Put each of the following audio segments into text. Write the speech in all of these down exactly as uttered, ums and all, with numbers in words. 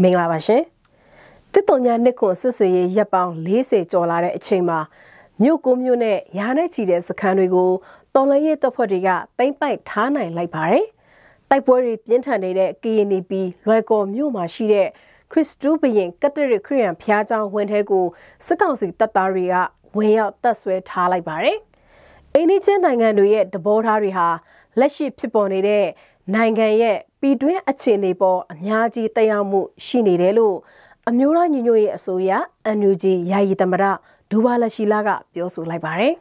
မင်္ဂလာပါရှင်တစ်တုံညာနှစ်ခွန်စစ်စရေးရပ်ပေါင်း၄၀ကျော်လာတဲ့အချိန်မှာမြို့ကိုမြို့နဲ့ရာနဲ့ချီတဲ့စခန်းတွေကိုတော်လှန်ရေးတပ်ဖွဲ့တွေကတိမ့်ပိုက်ထားနိုင်လိုက်ပါတယ်တိုက်ပွဲတွေပြင်းထန်နေတဲ့ K N P လွယ်ကော်မြို့မှာရှိတဲ့ခရစ်စတူဘရင်ကက်တရစ်ခရစ်ယာန်ဘုရားကျောင်းဝင်းထဲကိုစစ်ကောင်စီတပ်သားတွေကဝင်ရောက်တပ်ဆွဲထားလိုက်ပါတယ်အိန္ဒိချင်းနိုင်ငံတွေရဲ့တဘောထားတွေဟာလက်ရှိဖြစ်ပေါ်နေတဲ့နိုင်ငံရဲ့ပြည်တွင်းအခြေအနေပေါ်အများကြီးတက်ရောက်မှုရှိနေတယ်လို့အမျိုးသားညီညွတ်ရေးအစိုးရ N U G ယာယီသမ္မတဒူဝါလရှိလာကပြောဆိုလိုက်ပါတယ်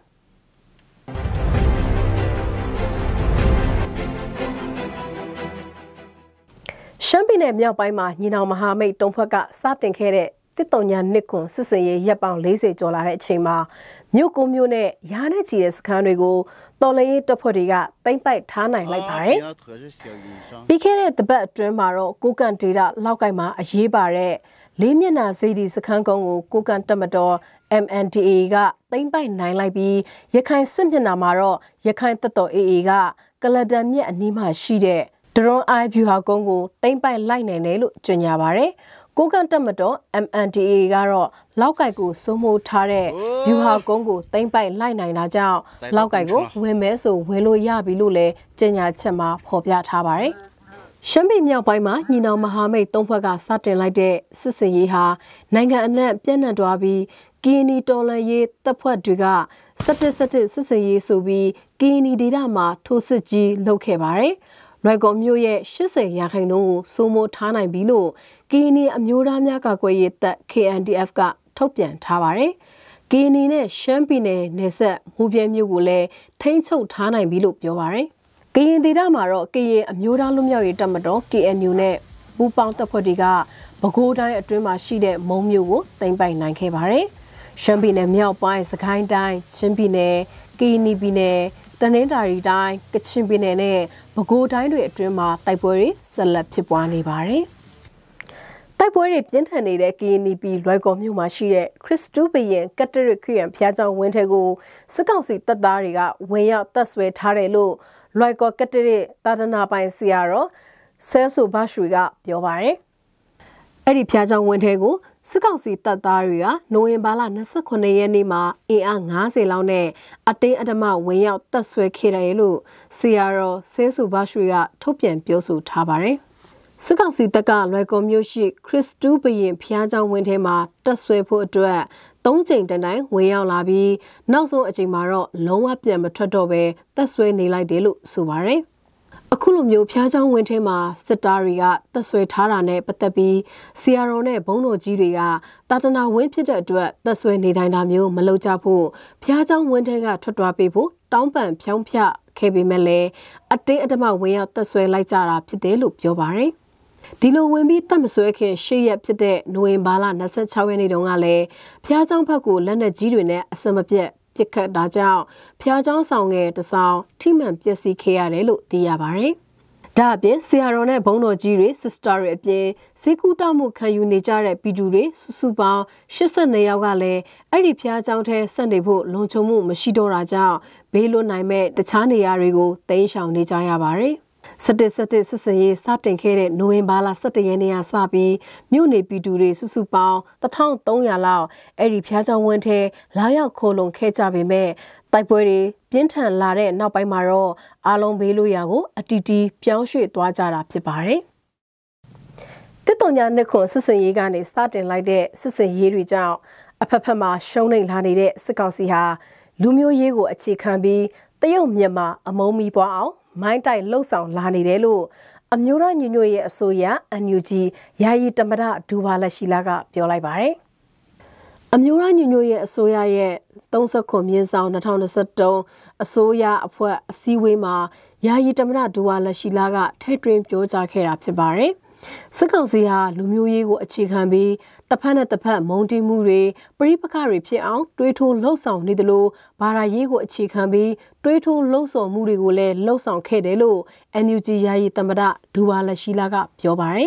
ရှမ်းပြည်နယ်မြောက်ပိုင်းမှာညီနောင်မဟာမိတ်တုံးဖွဲ့ကစတင်ခဲ့တဲ့တစ်တုံညာနှစ်ခွန်စစ်စင်ရေးရပ်ပေါင်း၄၀ကျော်လာတဲ့အချိန်မှာမြို့ကိုမြို့နဲ့ရာနဲ့ချီတဲ့စခန်းတွေကိုတော်လှန်ရေးတပ်ဖွဲ့တွေကတိမ့်ပိုက်ထားနိုင်လိုက်ပါတယ်။ပြီးခဲ့တဲ့တပတ်အတွင်းမှာတော့ကိုကန်ဒေတာလောက်ကိုက်မှာအရေးပါတဲ့လေးမျက်နှာစေတီစခန်းကုန်းကိုကိုကန်တပ်မတော် M N D A ကတိမ့်ပိုက်နိုင်လိုက်ပြီးရခိုင်စစ်မျက်နှာမှာတော့ရခိုင်တပ်တော် A A ကကလဒန်မြက်အနီးမှာရှိတဲ့ဒရွန်အိုင်ဗျူဟာကုန်းကိုတိမ့်ပိုက်လိုက်နိုင်တယ်လို့ကြေညာပါတယ်။ကိုကန်တပ်မတော် M N D A ကတော့လောက်ကိုက်ကိုစိုးမိုးထားတဲ့ဗျူဟာကုန်းကိုတိမ့်ပိုက်လိုက်နိုင်တာကြောင့်လောက်ကိုက်ကိုဝင်မဲဆိုဝင်လို့ရပြီလို့လည်းကြေညာချက်မှာဖော်ပြထားပါတယ်။ရှမ်းပြည်မြောက်ပိုင်းမှာညီနောင်မဟာမိတ်သုံးဖွဲ့ကစတင်လိုက်တဲ့စစ်စင်ရေးဟာနိုင်ငံအနှံ့ပြန့်နှံ့သွားပြီးကီနီတော်လန်ရေးတပ်ဖွဲ့တွေကစက်တစ်စက်တစ်စစ်စင်ရေးဆိုပြီးကီနီဒေတာမှာထိုးစစ်ကြီးလုပ်ခဲ့ပါတယ်။လွယ်ကော်မြို့ရဲ့၈၀ရာခိုင်နှုန်းကိုစိုးမိုးထားနိုင်ပြီလို့ကီနီအမျိုးသားများကာကွယ်ရေးတပ် K N D F ကထုတ်ပြန်ထားပါတယ်။ကီနီနဲ့ရှမ်းပြည်နယ်နယ်စပ်မူပြဲမြို့ကိုလည်းထိန်းချုပ်ထားနိုင်ပြီလို့ပြောပါတယ်။ကရင်ဒေသမှာတော့ကရင်အမျိုးသားလူမျိုးရေးတပ်မတော် K N U နဲ့ပူးပေါင်းတပ်ဖွဲ့တွေကပဲခူးတိုင်းအတွင်းမှာရှိတဲ့မုံမြို့ကိုသိမ်းပိုက်နိုင်ခဲ့ပါတယ်။ရှမ်းပြည်နယ်မြောက်ပိုင်းစကိုင်းတိုင်းချင်းပြည်နယ်ကရင်ပြည်နယ်တနင်္သာရီတိုင်းကချင်ပြည်နယ်နဲ့ပဲခူးတိုင်းတွေအတွင်းမှာတိုက်ပွဲတွေဆက်လက်ဖြစ်ပွားနေပါတယ်။တိုက်ပွဲတွေပြင်းထန်နေတဲ့ K N P လွယ်ကော်မြို့မှာရှိတဲ့ခရစ်စတူဘရင်ကက်တရစ်ခရစ်ယာန်ဘုရားကျောင်းဝင်းထဲကိုစစ်ကောင်စီတပ်သားတွေကဝင်ရောက်တပ်ဆွဲထားတယ်လို့လွယ်ကော်ကက်တရစ်တာဒနာပိုင်ဆရာတော်ဆဲဆိုဘရွှေကပြောပါတယ်။အဲ့ဒီဘုရားကျောင်းဝင်းထဲကိုစစ်ကောင်စီတပ်သားတွေကနိုဝင်ဘာလ၂၉ရက်နေ့မှာအင်အား၅၀လောက်နဲ့အတင်းအဓမ္မဝင်ရောက်တပ်ဆွဲခဲ့တယ်လို့ဆရာတော်ဆဲဆိုဘရွှေကထုတ်ပြန်ပြောဆိုထားပါတယ်။စစ်ကောင်စီတပ်ကလွယ်ကော်မြို့ရှိခရစ်စတူဘရင်ဘုရားကျောင်းဝင်းထဲမှာတပ်ဆွဲဖို့အတွက်သုံးကြိမ်တန်တိုင်းဝင်ရောက်လာပြီးနောက်ဆုံးအချိန်မှာတော့လုံးဝပြန်မထွက်တော့ပဲတပ်ဆွဲနေလိုက်တယ်လို့ဆိုပါတယ်။အခုလိုမျိုးဖျားချောင်းဝင်းထဲမှာစစ်သားတွေကတပ်ဆွဲထားတာနဲ့ပတ်သက်ပြီးစီယာရောနဲ့ဘုံတော်ကြီးတွေကတာတနာဝင်းဖြစ်တဲ့အတွက်တပ်ဆွဲနေတိုင်းတာမျိုးမလုပ်ကြဖို့ဖျားချောင်းဝင်းထဲကထွက်သွားပေးဖို့တောင်းပန်ဖြောင်းဖြခဲ့ပေမဲ့လည်းအတင်းအဓမ္မဝင်ရောက်တပ်ဆွဲလိုက်ကြတာဖြစ်တယ်လို့ပြောပါတယ်။ဒီလိုဝင်ပြီးတပ်မဆွဲခင်ရှေ့ရက်ဖြစ်တဲ့နိုဝင်ဘာလ၂၆ရက်နေ့တုန်းကလည်းဖျားချောင်းဘက်ကိုလက်နက်ကြီးတွေနဲ့အစမပြတ်ပြစ်ခတ်တာကြောင့်ဖျားချောင်းဆောင်ငယ်တဆောင်ထိမှန်ပျက်စီးခဲ့ရတယ်လို့သိရပါတယ်။ဒါအပြင်ဆရာတော်နဲ့ဘုန်းတော်ကြီးတွေစစ်စတာတွေအပြင်ဈေးကူးတောက်မှုခံယူနေကြတဲ့ပြည်သူတွေစုစုပေါင်း၈၂ယောက်ကလည်းအဲ့ဒီဖျားချောင်းထဲဆက်နေဖို့လုံခြုံမှုမရှိတော့တာကြောင့်ဘေးလွတ်နိုင်မဲ့တခြားနေရာတွေကိုတိမ်းရှောင်နေကြရပါတယ်။စတစ်စတစ်စစ်စင်ရေးစတင်ခဲ့တဲ့နိုဝင်ဘာလ၁၁ရက်နေ့ကစပြီးမြို့နေပြည်သူတွေစုစုပေါင်း၁၃၀၀လောက်အဲ့ဒီဖျားချောင်းဝင်းထဲလာရောက်ခိုလုံခဲ့ကြပေမဲ့တိုက်ပွဲတွေပြင်းထန်လာတဲ့နောက်ပိုင်းမှာတော့အားလုံးဘေးလို့ရာကိုအတီးတီးပြောင်းရွှေ့သွားကြတာဖြစ်ပါတယ်။တစ်တုံညာနှစ်ခွန်စစ်စင်ရေးကနေစတင်လိုက်တဲ့စစ်စင်ရေးတွေကြောင့်အဖက်ဖက်မှာရှုံးနိမ့်လာနေတဲ့စစ်ကောင်စီဟာလူမျိုးရေးကိုအခြေခံပြီးတရုတ်မြန်မာအမုံမီပွားအောင်မိုင်းတိုက်လှုပ်ဆောင်လာနေတယ်လို့အမျိုးသားညီညွတ်ရေးအစိုးရ N U G ယာယီသမ္မတဒူဝါလရှိလာကပြောလိုက်ပါတယ်။အမျိုးသားညီညွတ်ရေးအစိုးရရဲ့၃၉မြင်းဆောင်၂၀၂၃အစိုးရအဖွဲ့အစည်းအဝေးမှာယာယီသမ္မတဒူဝါလရှိလာကထိတ်တွင်ပြောကြားခဲ့တာဖြစ်ပါတယ်။စစ်ကောင်စီဟာလူမျိုးရေးကိုအခြေခံပြီးတစ်ဖက်နဲ့တစ်ဖက်မုန်းတီးမှုတွေပရိပခတွေဖြစ်အောင်တွေးထိုးလှုပ်ဆောင်နေသလိုဘာသာရေးကိုအခြေခံပြီးတွေးထိုးလှုပ်ဆောင်မှုတွေကိုလည်းလှုပ်ဆောင်ခဲ့တယ်လို့ N U G ယာယီသမ္မတဒူဝါလရှိလာကပြောပါတယ်။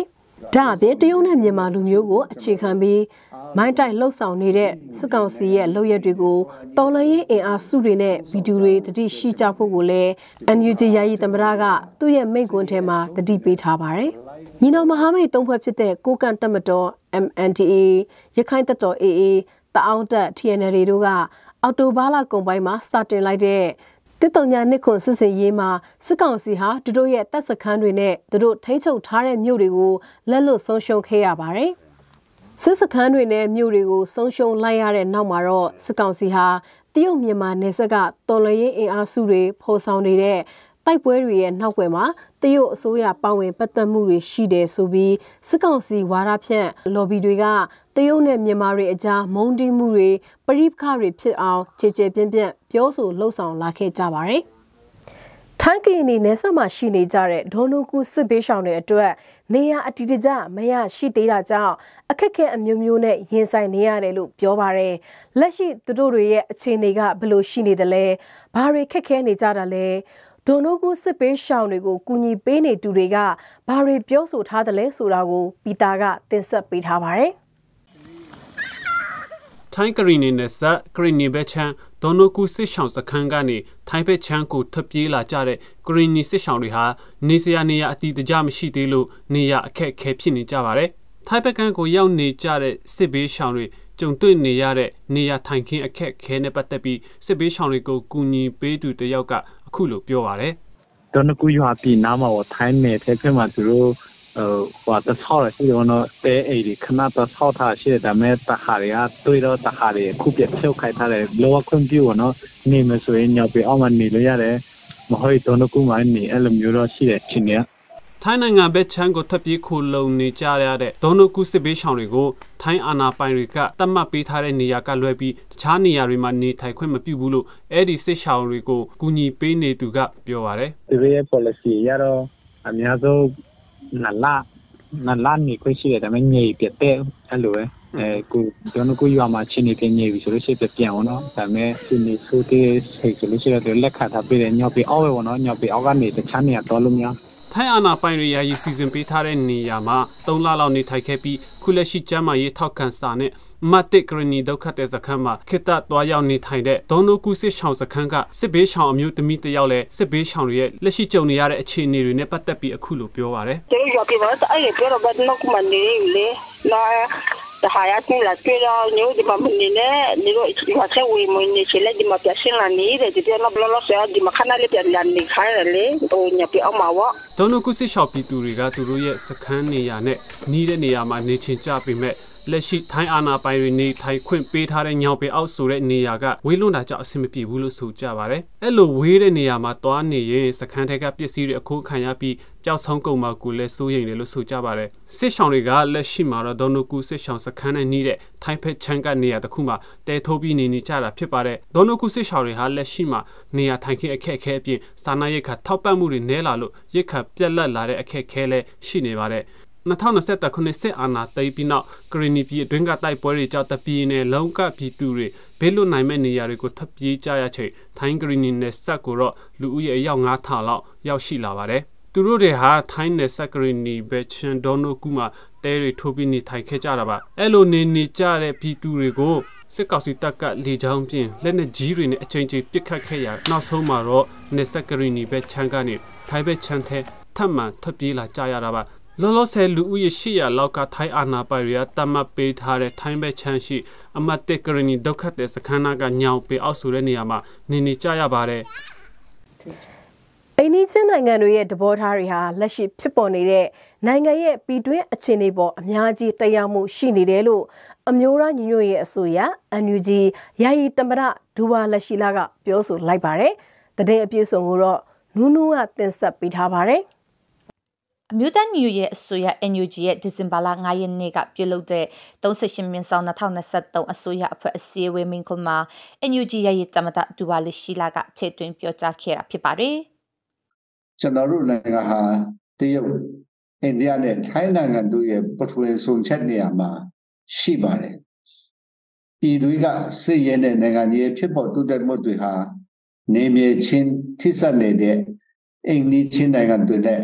ဒါအပြင်တရုတ်နဲ့မြန်မာလူမျိုးကိုအခြေခံပြီးမိုင်းတိုက်လှုပ်ဆောင်နေတဲ့စစ်ကောင်စီရဲ့လုပ်ရက်တွေကိုတော်လှန်ရေးအင်အားစုတွေနဲ့ဗီဒီယိုတွေတတိရှိကြဖို့ကိုလည်း အန် ယူ ဂျီ ယာယီသမ္မတကသူ့ရဲ့မိန့်ခွန်းထဲမှာတတိပေးထားပါတယ်။ညီနောင်မဟာမိတ်သုံးဖွဲ့ဖြစ်တဲ့ကိုကန့်တပ်မတော် အမ် အန် ဒီ အေ ရခိုင်တပ်တော် အေ အေ တအောင်းတပ် တီ အန် အယ် အေ တို့ကအော်တိုဘာလကုန်ပိုင်းမှာစတင်လိုက်တဲ့တစ်တုံညာနှစ်ခွန်စစ်စင်ရေးမှာစစ်ကောင်စီဟာသူတို့ရဲ့တပ်စခန်းတွေနဲ့သူတို့ထိန်းချုပ်ထားတဲ့မြို့တွေကိုလက်လွတ်ဆုံးရှုံးခဲ့ရပါတယ်။စစ်စခန်းတွေနဲ့မြို့တွေကိုဆုံးရှုံးလိုက်ရတဲ့နောက်မှာတော့စစ်ကောင်စီဟာတရုတ်မြန်မာနယ်စပ်ကတော်လှန်ရေးအင်အားစုတွေဖော်ဆောင်နေတဲ့တိုက်ပွဲတွေရဲ့နောက်ွယ်မှာတရုတ်အစိုးရပါဝင်ပတ်သက်မှုတွေရှိတယ်ဆိုပြီးစစ်ကောင်စီဝါဒဖြန့်လော်ဘီတွေကတရုတ်နဲ့မြန်မာတွေအကြားမုန်းတီးမှုတွေပရိပခတွေဖြစ်အောင်ကြေကြေပြန့်ပြန့်ပြောဆိုလှုံ့ဆော်လာခဲ့ကြပါတယ်။ထိုင်းကရင်နယ်စပ်မှာရှိနေကြတဲ့ဒေါ်နုကူစစ်ဘေးရှောင်တွေအတွက်နေရအတီတကျမရရှိသေးတာကြောင့်အခက်အခဲအမျိုးမျိုးနဲ့ရင်ဆိုင်နေရတယ်လို့ပြောပါတယ်။လက်ရှိသူတို့တွေရဲ့အခြေအနေကဘယ်လိုရှိနေသလဲ။ဘာတွေခက်ခဲနေကြတာလဲ။ဒေါ်နုကူစစ်ပေးရှောင်းတွေကိုကူညီပေးနေသူတွေကဘာတွေပြောဆိုထားတယ်လဲဆိုတာကိုပီတာကတင်ဆက်ပေးထားပါတယ်။ထိုင်းကရီနီနဲ့ဆက်ကရီနီဘက်ချန်ဒေါ်နုကူစစ်ရှောင်းစခန်းကနေထိုင်းဘက်ချန်ကိုထပ်ပြေးလာကြတဲ့ကရီနီစစ်ရှောင်းတွေဟာနေစရာနေရအတီတကျမရှိသေးလို့နေရအခက်ခဲဖြစ်နေကြပါတယ်။ထိုင်းဘက်ကကိုရောက်နေကြတဲ့စစ်ဘေးရှောင်းတွေကြုံတွေ့နေရတဲ့နေရထိုင်ခင်းအခက်ခဲနဲ့ပတ်သက်ပြီးစစ်ဘေးရှောင်းတွေကိုကူညီပေးသူတယောက်ကအခုလိုပြောပါတယ်။ဒေါ်နုကူရွာပြည်နားမှာထိုင်းနယ်ထဲမှာသူတို့呃，我的草了，是用那在哎的，看那的草它是咱们大哈的啊，对了大哈的，酷别跳开它的，如果困住我呢，你们所以你要被澳门你了呀嘞，我可以到那古买你，哎，没有了是的，今年。 ထိုင်းနိုင်ငံဘက်ချမ်းကိုထပ်ပြီးခိုလုံနေကြရတဲ့ဒေါ်နုကူစစ်ဘေးရှောင်းတွေကိုထိုင်းအာဏာပိုင်တွေကတတ်မှတ်ပေးထားတဲ့နေရာကလွဲပြီးတခြားနေရာတွေမှာနေထိုင်ခွင့်မပြုဘူးလို့အဲ့ဒီစစ်ရှောင်းတွေကိုကူညီပေးနေသူကပြောပါတယ်။ဒီရဲ့ policy ရတော့အများဆုံးနလာနလာနေခွင့်ရှိတယ်ဒါပေမဲ့ညိပြတဲ့အဲ့လိုပဲအဲကိုကျွန်တော်ကိုရွာမှာချင်းနေပြညိပြီဆိုလို့ရှိရင်ပြန်အောင်နော်ဒါပေမဲ့ဒီနေဆိုတဲ့စိတ်ဆိုလို့ရှိရင်လက်ခါထားပေးတယ်ညောက်ပြီးအောက်ပဲပေါ့နော်ညောက်ပြီးအောက်ကနေတခြားနေရာတော့လို့များထိုင်းအာဏာပိုင်တွေယာယီစီစဉ်ပေးထားတဲ့နေရာမှာသုံးလလောက်နေထိုင်ခဲ့ပြီးခုလက်ရှိကျမ်းမာရေးထောက်ခံစာနဲ့မတ်တစ်ကရနီဒုက္ခတဲ့စခန်းမှာခိတသွားရောက်နေထိုင်တဲ့ဒေါ်နုကူစစ်ရှောင်းစခန်းကစစ်ဘေးရှောင်းအမျိုးသမီးတယောက်လည်းစစ်ဘေးရှောင်းတွေရဲ့လက်ရှိကြုံနေရတဲ့အခြေအနေတွေနဲ့ပတ်သက်ပြီးအခုလိုပြောပါရယ်။ကျွန်တော်ပြောပြပါအဲ့ဒီပြောတော့ဘယ်တော့မှမနေလေ။လာတဟာရတင်လာပြေတော့ညို့ဒီမှာမနေနဲ့ဒီလိုဒီမှာဆက်ဝေမနေချင်လက်ဒီမှာပြရှင်းလာနေတဲ့ဒီပြောတော့ဘလော့ဆောဒီမှာခဏလေးပြန်လာနေခိုင်းလေဟိုညပြအောင်မှာဝဒေါ်နုကူစစ်ရှောင်းပြည်သူတွေကသူတို့ရဲ့စခန်းနေရာနဲ့နီးတဲ့နေရာမှာနေချင်ကြပေမဲ့လက်ရှိထိုင်းအာဏာပိုင်တွေနေထိုင်ခွင့်ပေးထားတဲ့ညောင်ပေအောက်ဆိုတဲ့နေရာကဝေးလွန်တာကြောင့်အဆင်မပြေဘူးလို့ဆိုကြပါတယ်။အဲ့လိုဝေးတဲ့နေရာမှာတွားနေရင်စခန်းထက်ကပစ္စည်းတွေအခုခံရပြီးပျောက်ဆုံးကုန်မှာကိုလည်းစိုးရိမ်တယ်လို့ဆိုကြပါတယ်။စစ်ဆောင်တွေကလက်ရှိမှာတော့ဒေါ်နုကူစစ်ဆောင်စခန်းနဲ့နှီးတဲ့ထိုင်းဖက်ချန်ကနေရာတစ်ခုမှာတဲထိုးပြီးနေနေကြတာဖြစ်ပါတယ်။ဒေါ်နုကူစစ်ဆောင်တွေဟာလက်ရှိမှာနေရာထိုင်ခင်းအခက်အခဲအပြင်စာနာရိတ်ခါထောက်ပံ့မှုတွေနည်းလာလို့ရိတ်ခါပြက်လက်လာတဲ့အခက်အခဲလည်းရှိနေပါတယ်။၂၀၂၁ခုနှစ်စစ်အာဏာသိမ်းပြီးနောက်ကရီနီပြည်အတွင်းကတိုက်ပွဲတွေကြောင့်တပြည်နယ်လုံးကပြည်သူတွေဘေးလွတ်နိုင်မဲ့နေရာတွေကိုထပ်ပြေးကြရချိန်ထိုင်းကရီနီနယ်စပ်ကိုတော့လူဦးရေအယောက်ငါးထောင်လောက်ရောက်ရှိလာပါတယ်။သူတို့တွေဟာထိုင်းနယ်စပ်ကရီနီဘက်ချန်ဒေါ်နုကူမှာတဲတွေထိုးပြီးနေထိုင်ခဲ့ကြတာပါ။အဲ့လိုနေနေကြတဲ့ပြည်သူတွေကိုစစ်ကောင်စီတပ်ကလေကြောင်းပြင်လက်နက်ကြီးတွေနဲ့အချိန်ချင်းပစ်ခတ်ခဲ့ရနောက်ဆုံးမှာတော့နယ်စပ်ကရီနီဘက်ချန်ကနေထိုင်းဘက်ချန်ထဲထပ်မံထပ်ပြေးလာကြရတာပါလောလောဆယ်လူဦးရေ၈ရာလောက်ကထိုင်းအာဏာပိုင်တွေကတတ်မှတ်ပေးထားတဲ့ထိုင်းဘက်ချမ်းရှိအမတ်တစ်ကရနီဒုက္ခတဲ့စခန်းနာကညောင်ပေအောက်ဆိုတဲ့နေရာမှာနေနေကြရပါတယ်။အိန္ဒိယနိုင်ငံတွေရဲ့တဘောထားတွေဟာလက်ရှိဖြစ်ပေါ်နေတဲ့နိုင်ငံရဲ့ပြည်တွင်းအခြေအနေပေါ်အများကြီးတက်ရောက်မှုရှိနေတယ်လို့အမျိုးသားညီညွတ်ရေးအစိုးရ အန် ယူ ဂျီ ယာယီသမ္မတဒူဝါလက်ရှိလာကပြောဆိုလိုက်ပါတယ်။သတင်းအပြည့်အစုံကိုတော့နူးနူးကတင်ဆက်ပေးထားပါတယ်။အမျိုးသားညီညွတ်ရေးအစိုးရ အန် ယူ ဂျီ ရဲ့ဒီဇင်ဘာလ၅ရက်နေ့ကပြုလုပ်တဲ့၃၈မြင်းဆောင်၂၀၂၃အစိုးရအဖွဲ့အစည်းအဝေးမိန့်ခွန်းမှာ အန် ယူ ဂျီ ရဲ့သမ္မတဒူဝါလရှိလာကထည့်သွင်းပြောကြားခဲ့တာဖြစ်ပါတယ်။ကျွန်တော်တို့နိုင်ငံဟာတရုတ်အိန္ဒိယနဲ့ထိုင်းနိုင်ငံတို့ရဲ့ပထဝီဆုံချက်နေရာမှာရှိပါတယ်။ပြည်သူကစစ်ရဲတဲ့နိုင်ငံကြီးဖြစ်ပေါ်တိုးတက်မှုတွေဟာနေမြေချင်းထိစပ်နေတဲ့အိန္ဒိယချင်းနိုင်ငံတွေနဲ့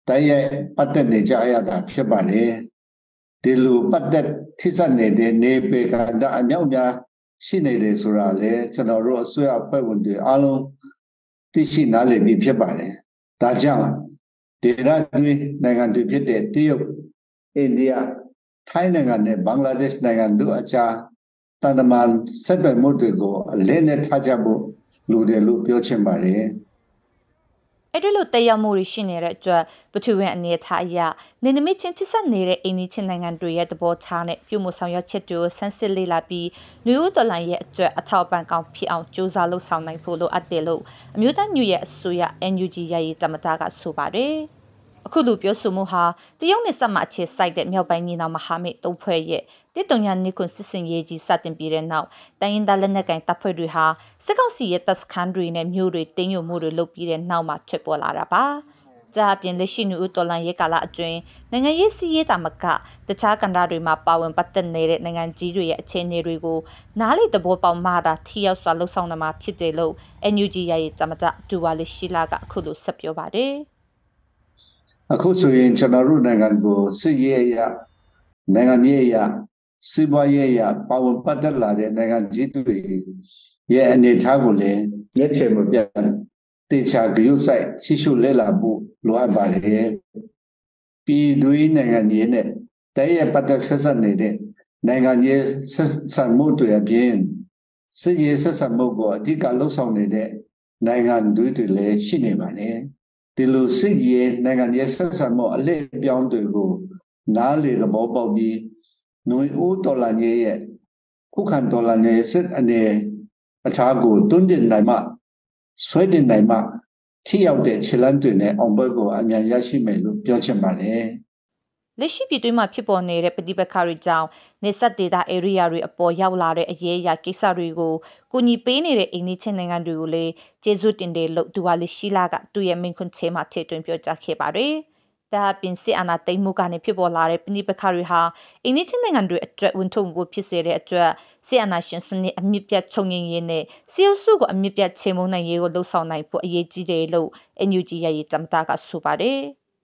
တိုက်ရိုက်ပတ်သက်နေကြရတာဖြစ်ပါတယ်ဒီလိုပတ်သက်ထိစပ်နေတဲ့နေပေကန္တအမြောက်များရှိနေတယ်ဆိုတာလေကျွန်တော်တို့အစိုးရအဖွဲ့ဝင်တွေအားလုံးသိရှိနားလည်ပြီးဖြစ်ပါတယ်ဒါကြောင့်ဒေသတွင်းနိုင်ငံတွေဖြစ်တဲ့တရုတ်အိန္ဒိယထိုင်းနိုင်ငံနဲ့ဘင်္ဂလားဒေ့ရှ်နိုင်ငံတို့အကြားတန်တမာဆက်သွယ်မှုတွေကိုအလေးနဲ့ထားကြဖို့လိုတယ်လို့ပြောချင်ပါတယ်အဲ့ဒီလိုတက်ရောက်မှုရှိနေတဲ့အတွက်ပထဝီအနေထားအရနေနမိတ်ချင်းထိစပ်နေတဲ့အိန္ဒိချင်းနိုင်ငံတွေရဲ့သဘောထားနဲ့ပြုမှုဆောင်ရွက်ချက်တွေကိုဆန်းစစ်လေ့လာပြီးလူဦးတော်လှန်ရဲ့အတွက်အထောက်အပံ့ကောင်းဖြစ်အောင်ကြိုးစားလုပ်ဆောင်နိုင်ဖို့လိုအပ်တယ်လို့အမျိုးသားညွရဲ့အစိုးရ N U G ရည်တမတာကဆိုပါတယ်အခုလူပြောဆိုမှုဟာတရုတ်နဲ့ဆက်မှအခြေစိုက်တဲ့မြောက်ပိုင်းညီနောင်မဟာမိတ်သုံးဖွဲ့ရဲ့တစ်တုံညာနိကွန်စစ်စင်ရေးကြီးစတင်ပြီးတဲ့နောက်တိုင်းရင်းသားလက်နက်ကိုင်တပ်ဖွဲ့တွေဟာစစ်ကောင်စီရဲ့တပ်စခန်းတွေနဲ့မြို့တွေတင်းညိုမှုတွေလုပ်ပြီးတဲ့နောက်မှာထွက်ပေါ်လာတာပါ။ကြာပြင်လက်ရှိနူတော်လန်ရေးကာလအတွင်းနိုင်ငံရေးစီးရေးတာမကတခြားကဏ္ဍတွေမှာပါဝင်ပတ်သက်နေတဲ့နိုင်ငံကြီးတွေရဲ့အခြေအနေတွေကိုနားလေသဘောပေါက်မှသာထိရောက်စွာလှုပ်ဆောင်နိုင်မှာဖြစ်တယ်လို့ N U G ရဲ့ဂျမတာဒူဝါလီရှိလာကအခုလိုဆက်ပြောပါတယ်။အခုဆိုရင်ကျွန်တော်တို့နိုင်ငံကိုစစ်ရေးအရနိုင်ငံရေးအရစီးပွားရေးအရပါဝင်ပတ်သက်လာတဲ့နိုင်ငံကြီးတွေရဲ့အနေအထားကိုလည်းလက်ချေမပြတ်တေချာဂရုစိုက်ရှိရှုလဲလာဖို့လိုအပ်ပါတယ်ပြည်တွင်းနိုင်ငံကြီးနဲ့တည်းရဲ့ပတ်သက်ဆက်ဆက်နေတဲ့နိုင်ငံရေးဆက်ဆံမှုတွေအပြင်စစ်ရေးဆက်ဆံမှုကိုအဓိကလှုပ်ဆောင်နေတဲ့နိုင်ငံတွေတွေလည်းရှိနေပါတယ်ဒီလိုစစ်ရေးနိုင်ငံရေးဆက်ဆံမှုအလေးပြောင်းတွေကိုနားလေသဘောပေါက်ပြီးနွေဦးတော်လှန်ရေးရဲ့ခုခံတော်လှန်ရေးစစ်အနေအထားကိုတွန်းတင်နိုင်မှဆွဲတင်နိုင်မှထိရောက်တဲ့ခြေလှမ်းတွေနဲ့အောင်ပွဲကိုအမြန်ရရှိမယ်လို့ပြောချင်ပါတယ်လက်ရှိပြည်တွင်းမှာဖြစ်ပေါ်နေတဲ့ပဋိပက္ခတွေကြောင့်နေဆက်ဒေတာဧရိယာတွေအပေါ်ရောက်လာတဲ့အရေးအရာကိစ္စတွေကိုကိုညီပေးနေတဲ့အိန္ဒိချင်းနိုင်ငံတွေကိုလည်းကျေးဇူးတင်တယ်လို့ဒူဝါလီရှိလာကသူ့ရဲ့မိန့်ခွန်းထဲမှာထည့်သွင်းပြောကြားခဲ့ပါတယ်ဒါပင်စစ်အာဏာသိမ်းမှုကနေဖြစ်ပေါ်လာတဲ့ပဋိပက္ခတွေဟာအိန္ဒိချင်းနိုင်ငံတွေအတွက်ဝန်ထုံမှုဖြစ်စေတဲ့အတွက်စစ်အာဏာရှင်စနစ်အမြင့်ပြတ်ချုပ်ငြိမ်းရေးနဲ့စီအုပ်စုကိုအမြင့်ပြတ်ချေမှုန်းနိုင်ရေးကိုလှုံ့ဆော်နိုင်ဖို့အရေးကြီးတယ်လို့ N U G ရဲ့တမတာကဆိုပါတယ်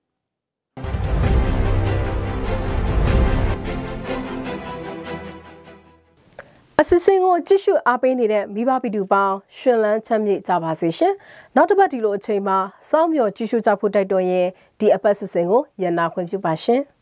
အစစ်စင်ကိုကြည့်ရှုအားပေးနေတဲ့မိဘပြည်သူပေါင်းရှင်လန်းချမ်းမြေ့ကြပါစေရှင်။နောက်တစ်ပတ်ဒီလိုအချိန်မှာစောင့်မျှော်ကြည့်ရှုကြဖို့တိုက်တွန်းရင်ဒီအပတ်စစ်စင်ကိုရန်နာခွင့်ပြုပါရှင်။